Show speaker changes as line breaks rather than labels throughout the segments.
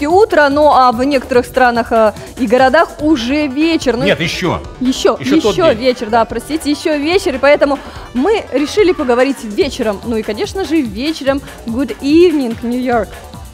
практически утро, ну а в некоторых странах и городах уже вечер. Ну,
нет, еще
вечер, да, простите, еще вечер, и поэтому мы решили поговорить вечером. Ну и, конечно же, вечером. Good evening, New York.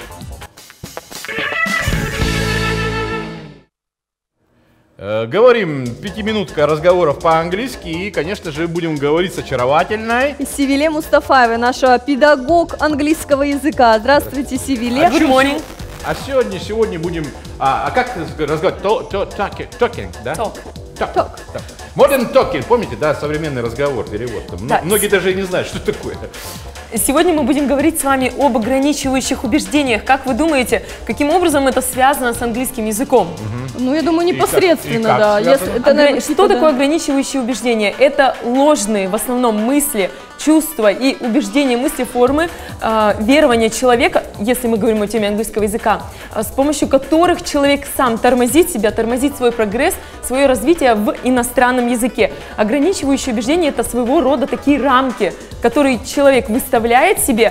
Говорим, 5-минутка разговоров по-английски и, конечно же, будем говорить с очаровательной
Севиле Мустафаевой, наша педагог английского языка. Здравствуйте, Севиле.
Good morning.
А сегодня будем, как разговаривать? Talking, да?
Talk.
Modern talking, помните, да, современный разговор, перевод.
Да.
Многие даже и не знают, что такое.
Сегодня мы будем говорить с вами об ограничивающих убеждениях. Как вы думаете, каким образом это связано с английским языком?
Ну, я думаю, непосредственно,
как
да.
связано?
Это, наверное,
Что такое ограничивающие убеждения? Это ложные, в основном, мысли, чувства и убеждения, мысли, формы, верования человека, если мы говорим о теме английского языка, с помощью которых человек сам тормозит себя, тормозит свой прогресс, свое развитие в иностранном языке. Ограничивающие убеждения – это своего рода такие рамки, которые человек выставляет себе,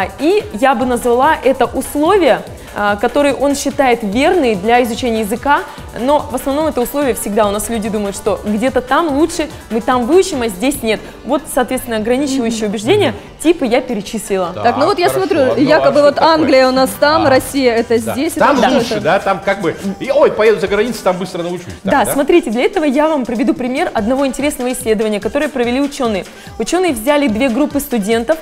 и я бы назвала это условия, которые он считает верные для изучения языка, но в основном это условие всегда у нас люди думают, что где-то там лучше, мы там выучим, а здесь нет. Вот, соответственно, ограничивающие убеждения, типы я перечислила.
Так, ну вот я
хорошо.
смотрю,
Ну,
якобы
а
вот
что
Англия
такое?
у нас там, Россия это здесь.
Там
это
лучше, да, там как бы, поеду за границу, там быстро научусь.
Да, смотрите, для этого я вам приведу пример одного интересного исследования, которое провели ученые. Ученые взяли 2 группы студентов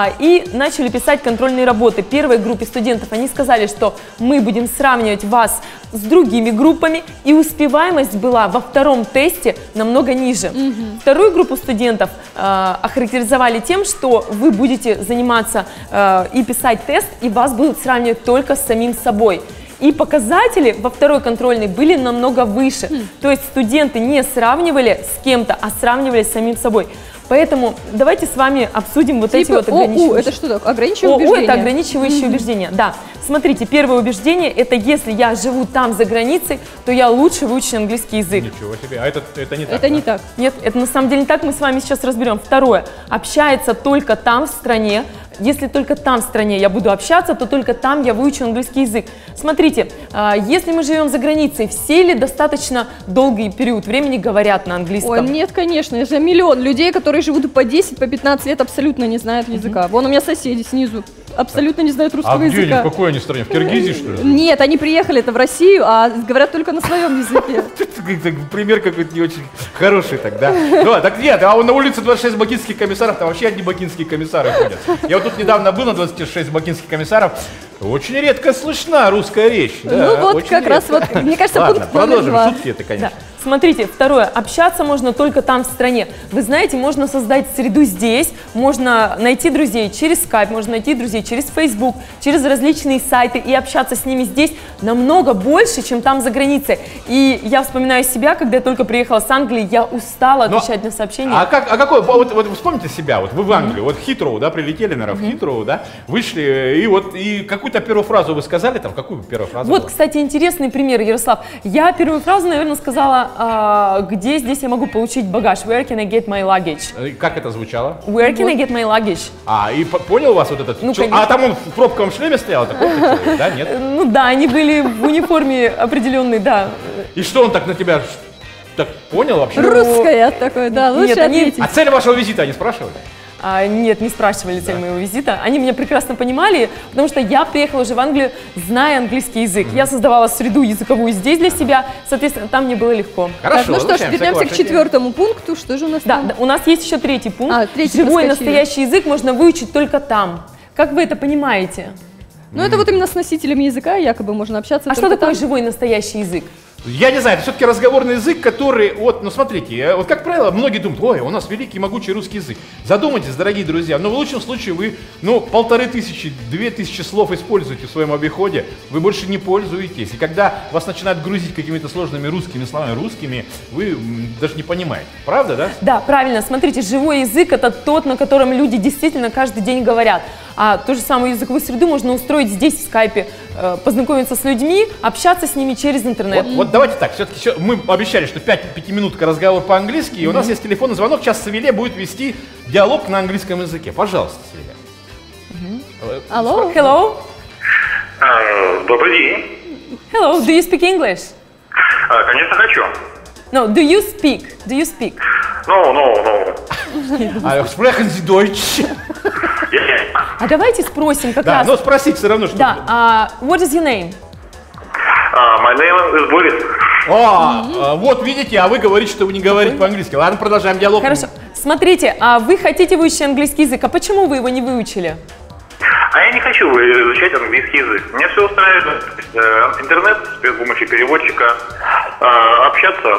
и начали писать контрольные работы. Первой группе студентов они сказали, что мы будем сравнивать вас с другими группами, и успеваемость была во втором тесте намного ниже. Вторую группу студентов охарактеризовали тем, что вы будете заниматься и писать тест, и вас будут сравнивать только с самим собой. И показатели во второй контрольной были намного выше. То есть студенты не сравнивали с кем-то, а сравнивали с самим собой. Поэтому давайте с вами обсудим вот эти вот ограничивающие.
Это что такое? Ограничивающие убеждения?
Это ограничивающие убеждения, да. Смотрите, первое убеждение – это если я живу там, за границей, то я лучше выучу английский язык.
Ничего себе, а это не так.
Это не так.
Нет, это на самом деле не так, мы с вами сейчас разберем. Второе, общается только там, в стране. Если только там в стране я буду общаться, то только там я выучу английский язык. Смотрите, если мы живем за границей, все ли достаточно долгий период времени говорят на английском?
Ой, нет, конечно, я же миллион людей, которые живут по 10, по 15 лет, абсолютно не знают языка. Вон у меня соседи снизу абсолютно не знают русского
где
языка.
они, в какой они стране? В Киргизии, что ли?
Нет, они приехали-то в Россию, а говорят только на своем языке.
Пример какой-то не очень хороший тогда. Ну, так нет, а на улице 26 бакинских комиссаров, там вообще одни бакинские комиссары ходят. Я вот тут недавно был на 26 бакинских комиссаров. Очень редко слышна русская речь. Да,
ну вот как раз вот, мне кажется,
ладно,
пункт номер
продолжим.
2.
Шутки это, конечно.
Да. Смотрите, второе. Общаться можно только там, в стране. Вы знаете, можно создать среду здесь, можно найти друзей через Skype, можно найти друзей через Facebook, через различные сайты и общаться с ними здесь намного больше, чем там за границей. И я вспоминаю себя, когда я только приехала с Англии, я устала отвечать на сообщения.
А какой, вот вспомните себя, вот вы в Англию, вот в Хитроу, да, прилетели, наверное, в Хитроу, да, вышли, и какую-то первую фразу вы сказали, там, какую первую фразу?
Вот, кстати, интересный пример, Ярослав. Я первую фразу, наверное, сказала, где здесь я могу получить багаж? Where can I get my luggage?
Как это звучало?
Where can I get my luggage?
И понял вас вот этот?
Ну,
там он в пробковом шлеме стоял, такой человек, да, нет?
Ну да, они были в униформе определенной, да.
И что он так на тебя так понял вообще?
Русская такой, да, лучше
Нет,
ответить.
А цель вашего визита они спрашивали?
Нет, не спрашивали цель моего визита. Они меня прекрасно понимали, потому что я приехала уже в Англию, зная английский язык. Я создавала среду языковую здесь для себя, соответственно, там мне было легко.
Хорошо,
Так, ну что ж, вернемся к 4-му пункту. Что же у нас там?
Да, у нас есть еще 3-й пункт.
третий
Живой
проскочили.
настоящий язык можно выучить только там. Как вы это понимаете?
Ну это вот именно с носителем языка якобы можно общаться.
А что
только
такое
там.
живой настоящий язык?
Я не знаю, это все-таки разговорный язык, который, вот, ну смотрите, вот как правило, многие думают, ой, у нас великий могучий русский язык. Задумайтесь, дорогие друзья, но в лучшем случае вы, 1500-2000 слов используете в своем обиходе, вы больше не пользуетесь. И когда вас начинают грузить какими-то сложными русскими словами, вы даже не понимаете. Правда, да?
Да, правильно. Смотрите, живой язык – это тот, на котором люди действительно каждый день говорят. А ту же самую языковую среду можно устроить здесь, в скайпе, познакомиться с людьми, общаться с ними через интернет.
Вот давайте так, все-таки мы обещали, что 5-минутка разговор по-английски, и у нас есть телефонный звонок, сейчас Севиле будет вести диалог на английском языке. Пожалуйста, Севиле.
Алло?
Hello?
Добрый день.
Hello, do you speak English?
Конечно, хочу.
No, do you speak? Do you speak?
No.
Sprechen Sie Deutsch?
А давайте спросим как
Да,
раз.
но спросить все равно, что...
Да, what is your name?
My name is Boris.
Вот видите, а вы говорите, что вы не говорите по-английски. Ладно, продолжаем диалог.
Хорошо. Смотрите, а вы хотите выучить английский язык, а почему вы его не выучили?
А я не хочу изучать английский язык. Мне все устраивает. Интернет с помощью переводчика. Общаться,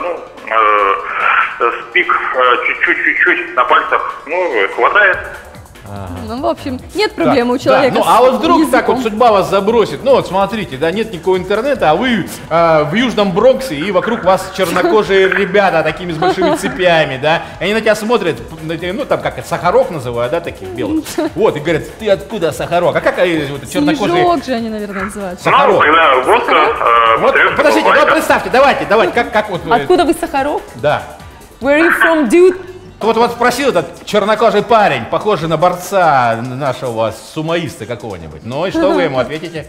спик чуть-чуть на пальцах. Хватает.
Ну, в общем, нет проблемы у человека.
Да, а вот вдруг
языком.
так вот судьба вас забросит. Ну вот смотрите, да, нет никакого интернета, а вы в Южном Бронксе, и вокруг вас чернокожие ребята такими с большими цепями, да. И они на тебя смотрят, ну там как это, сахарок называют, да, таких белых. Вот, и говорят, ты откуда, сахарок? А как вот, чернокожие...
Снежок же они, наверное, называют.
Сахарок.
Тогда водка.
Вот, подождите, вот представьте, давайте, как вот...
Откуда вы, Сахарок?
Да.
Where are you from, dude?
Вот спросил этот чернокожий парень, похожий на борца нашего сумоиста какого-нибудь. Ну и что вы ему ответите?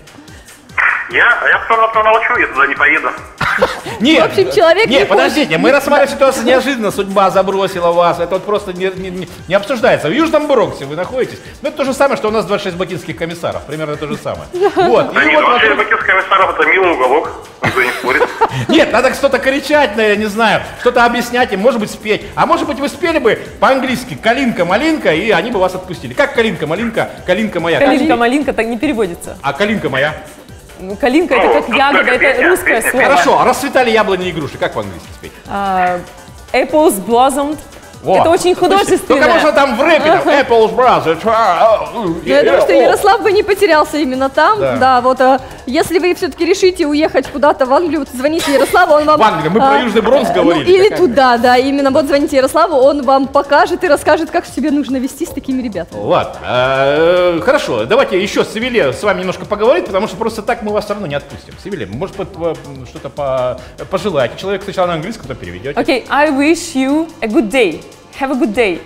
Я просто молчу, я туда не поеду.
Нет,
В общем, человек не
подождите, мы рассматриваем ситуацию неожиданно, судьба забросила вас, это вот просто не обсуждается. В Южном Бронксе вы находитесь, ну это то же самое, что у нас 26 бакинских комиссаров, примерно то же самое. Вот,
Да
и
нет,
вот
вообще
вокруг-
бакинский комиссаров это милый уголок, никто не спорит.
Нет, надо что-то кричать, я не знаю, что-то объяснять им, может быть спеть. А может быть вы спели бы по-английски «Калинка-малинка», и они бы вас отпустили. Как «Калинка-малинка», «Калинка моя».
Калинка-малинка так не переводится.
А «Калинка моя»?
Ну, калинка это как ягода, это русское слово.
Хорошо, расцветали яблони и груши, как по-английски спеть?
Apples blossomed.
Вот.
Это очень
Только
художественно.
можно там в рэпе, там, Apple's Brothers.
Я думаю, что Ярослав бы не потерялся именно там.
Да.
Да, вот если вы все-таки решите уехать куда-то в Англию, вот звоните Ярославу, он вам...
В Англию, мы про Южный Бронкс говорили.
Ну, или
Какая
туда, да, именно вот звоните Ярославу, он вам покажет и расскажет, как себе нужно вести с такими ребятами.
Ладно, хорошо, давайте еще Севиле с вами немножко поговорить, потому что просто так мы вас все равно не отпустим. Севиле, может что-то пожелаете. Человек сначала на английском, потом переведете.
Okay, I wish you a good day. Have a good day.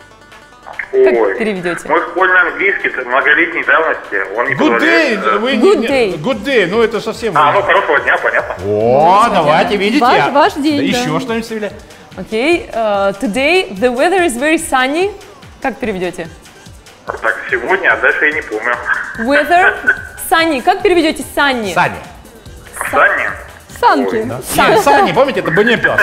Как переведете?
Мой школьный английский многолетней давности, он не
Good day,
позволяет.
вы
Good
не-
day.
Good day, ну это совсем...
Хорошего дня, понятно.
О, давайте, видите.
Ваш день, да.
Еще что-нибудь, Севиле?
Okay, today the weather is very sunny. Как переведете?
Так, сегодня, а дальше я не помню.
Weather sunny. Как переведете sunny?
Сани.
Саня?
Санки.
Нет, Сани, помните, это бы не пел.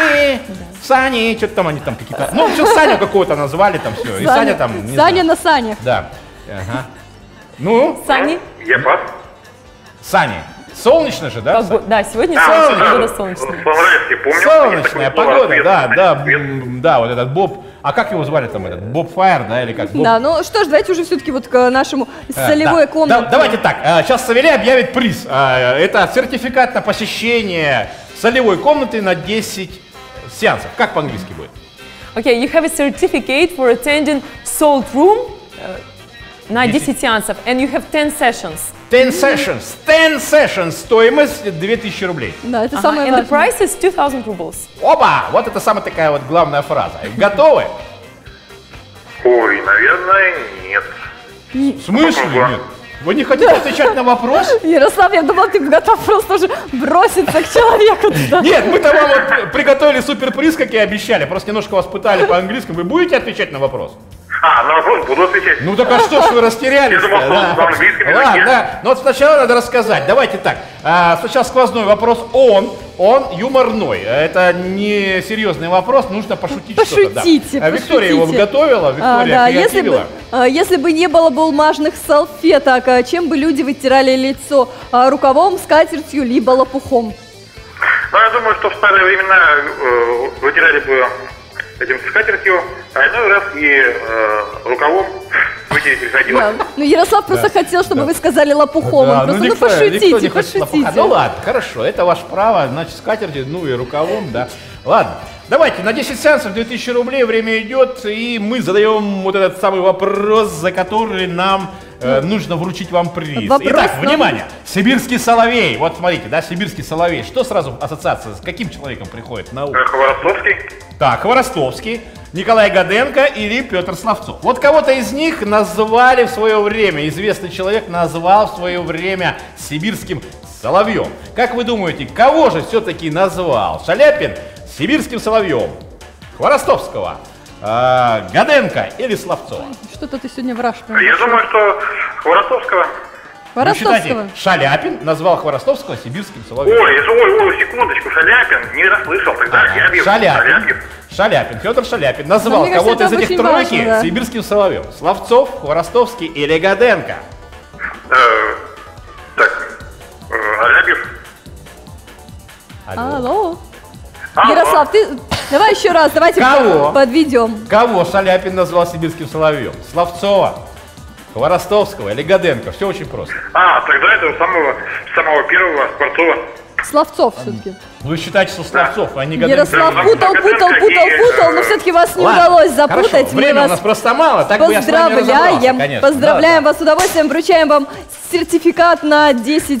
Сани, что-то там они там какие-то... Ну, все, Саню какого-то назвали там все. И Саня там, не
Саня
знаю.
на санях.
Да. Ага. Ну,
Sunny.
Я пас.
Сани. Солнечно же, да?
Да, сегодня
Солнечно.
погода солнечная.
По-английски помню.
Солнечная
Есть такое слово
погода,
«ответ».
да, вот этот Боб. А как его звали там этот? Боб Файер, да, или как? Боб-
Да, ну что ж, давайте уже все-таки вот к нашему солевой
Да.
комнате.
Давайте так, сейчас Савелий объявит приз. Это сертификат на посещение солевой комнаты на 10 сеансов. Как по-английски будет?
Okay, you have a certificate for attending Salt Room на 10 сеансов. And you have 10 sessions.
10 sessions, стоимость 2000 рублей.
Да, это
Ага,
самое
and the
важное.
price is 2000 rubles.
Оба! Вот это самая такая вот главная фраза. Готовы?
Ой, наверное, нет.
В смысле нет? Вы не хотите отвечать на вопрос?
Ярослав, я думала, ты готов просто уже броситься к человеку туда.
Нет, мы-то вам вот приготовили суперприз, как и обещали. Просто немножко вас пытали по-английскому. Вы будете отвечать на вопрос?
На вопрос буду отвечать.
Ну так а что ж вы растерялись?
Я думал, что на английском языке.
Ладно, да. Но вот сначала надо рассказать. Давайте так. Сначала сквозной вопрос. Он юморной. Это не серьезный вопрос, нужно пошутить что-то. Да.
Пошутите,
Виктория его
пошутите.
готовила, Виктория
Да,
креативила.
если бы не было бумажных салфеток, чем бы люди вытирали лицо? Рукавом, скатертью, либо лопухом?
Ну, я думаю, что в старые времена вытирали бы этим скатертью, а иной раз и рукавом вытереть приходилось.
Да. Ну, Ярослав просто хотел, чтобы вы сказали лопухом.
Да,
Он просто,
никто не
пошутите,
хочет
пошутите.
лопуха. Ну ладно, хорошо, это ваше право, значит, скатертью, ну и рукавом, да. Ладно, давайте, на 10 сеансов 2000 рублей, время идет, и мы задаем вот этот самый вопрос, за который нам нужно вручить вам приз.
Вопрос
Итак,
номер-
внимание, сибирский соловей. Вот смотрите, да, сибирский соловей. Что сразу ассоциация с каким человеком приходит на ум?
Хворостовский.
Так, Хворостовский, Николай Гаденко или Петр Славцов. Вот кого-то из них назвали в свое время, известный человек назвал в свое время сибирским соловьем. Как вы думаете, кого же все-таки назвал Шаляпин сибирским соловьем? Хворостовского, Гаденко или Славцова?
Что-то ты сегодня враж.
Я думаю, что Хворостовского.
Ну, считайте,
Хворостовского.
Шаляпин назвал Хворостовского сибирским соловьем.
Ой, секундочку, Шаляпин, не расслышал, тогда Рябьев.
Шаляпин, Федор Шаляпин
Но
назвал
мне кажется,
кого-то из
это
этих
очень
тройки
важно, да.
сибирским соловьем. Славцов, Хворостовский или Гаденко?
Так, Рябьев.
Алло. Ярослав, ты давай еще раз, давайте
Кого?
подведем.
Кого Шаляпин назвал сибирским соловьем? Славцова, Хворостовского или Гаденко? Все очень просто.
Тогда это самого первого Скворцова.
Славцов все-таки.
Вы считаете, что Славцов, а не Гаденко?
Ярослав
Да,
путал,
и,
но все-таки вас не
Ладно,
удалось запутать.
хорошо,
Мы
времени у
вас
нас просто мало, так бы я с вами разобрался,
поздравляем,
конечно.
поздравляем
Да,
вас с удовольствием, вручаем вам сертификат на 10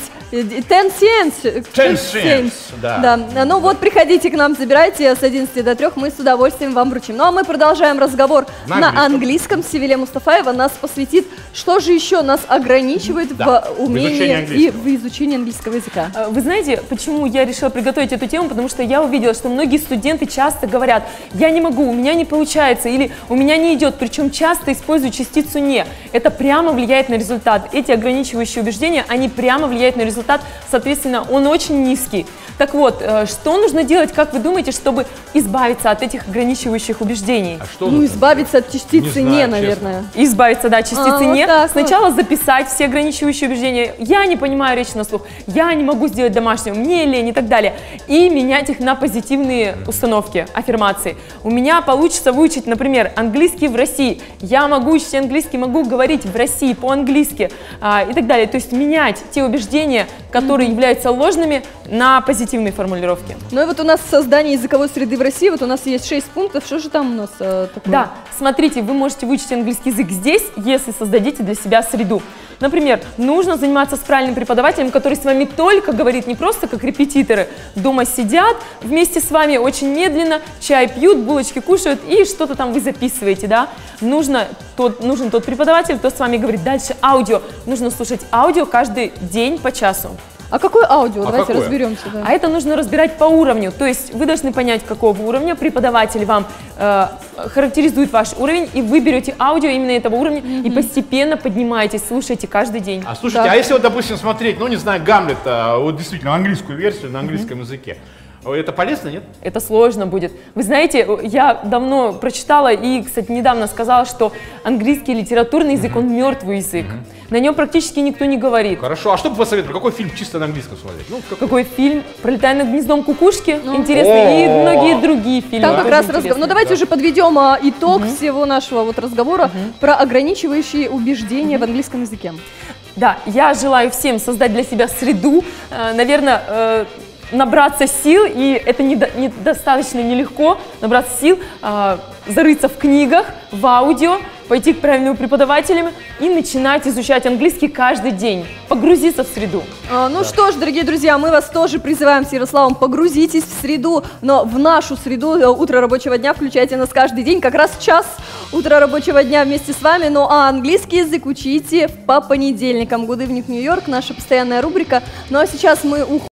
cents.
10 cents, да.
Ну вот, приходите к нам, забирайте с 11 до 3, мы с удовольствием вам вручим. Ну а мы продолжаем разговор
На
на английском. Севилия Мустафаева нас посвятит, что же еще нас ограничивает
Да,
в умении
в изучении
и
английского.
в изучении английского языка.
Вы знаете, почему я решила приготовить эту тему? Потому что я увидела, что многие студенты часто говорят: я не могу, у меня не получается, или у меня не идет, причем часто используют частицу «не». Это прямо влияет на результат. Эти ограничивающие убеждения, они прямо влияют на результат, соответственно, он очень низкий. Так вот, что нужно делать, как вы думаете, чтобы избавиться от этих ограничивающих убеждений?
А что
Ну,
нужно?
избавиться от частицы
Не
«не»,
знаю,
наверное.
Избавиться, да, от частицы
вот
«не».
так вот.
Сначала записать все ограничивающие убеждения. Я не понимаю речь на слух, я не могу сделать домашнего, мне лень и так далее. И менять их на позитивные установки, аффирмации. У меня получится выучить, например, английский в России. Я могу учить английский, могу говорить в России по-английски и так далее. То есть менять те убеждения, которые являются ложными, на позитивные формулировки.
Ну и вот у нас создание языковой среды в России, вот у нас есть 6 пунктов, что же там у нас такое?
Да, смотрите, вы можете выучить английский язык здесь, если создадите для себя среду. Например, нужно заниматься с правильным преподавателем, который с вами только говорит, не просто как репетиторы, дома сидят вместе с вами очень медленно, чай пьют, булочки кушают и что-то там вы записываете, да. Нужен тот преподаватель, кто с вами говорит. Дальше аудио. Нужно слушать аудио каждый день по часу.
А какое аудио? Давайте
какое?
разберемся. Да.
А это нужно разбирать по уровню, то есть вы должны понять, какого уровня преподаватель вам характеризует ваш уровень, и вы берете аудио именно этого уровня и постепенно поднимаетесь, слушайте каждый день.
А слушайте,
Да.
а если вот, допустим, смотреть, ну не знаю, Гамлета, вот действительно английскую версию на английском языке, это полезно, нет?
Это сложно будет. Вы знаете, я давно прочитала и, кстати, недавно сказала, что английский литературный язык, он мертвый язык. На нем практически никто не говорит.
Хорошо, а что бы вы посоветовали? Какой фильм чисто на английском смотреть? Ну,
Какой фильм? «Пролетая над гнездом кукушки» интересный, и многие другие фильмы.
Там как
тоже
раз разговор.
интересные.
Ну давайте уже подведем итог всего нашего вот разговора про ограничивающие убеждения в английском языке.
Да, я желаю всем создать для себя среду, наверное, набраться сил, и это недостаточно нелегко, набраться сил, зарыться в книгах, в аудио, пойти к правильным преподавателям и начинать изучать английский каждый день, погрузиться в среду.
Ну что ж, дорогие друзья, мы вас тоже призываем с Ярославом, погрузитесь в среду, но в нашу среду утро рабочего дня включайте нас каждый день, как раз час утра рабочего дня вместе с вами, ну а английский язык учите по понедельникам. Good evening, New York, наша постоянная рубрика. Ну а сейчас мы уходим.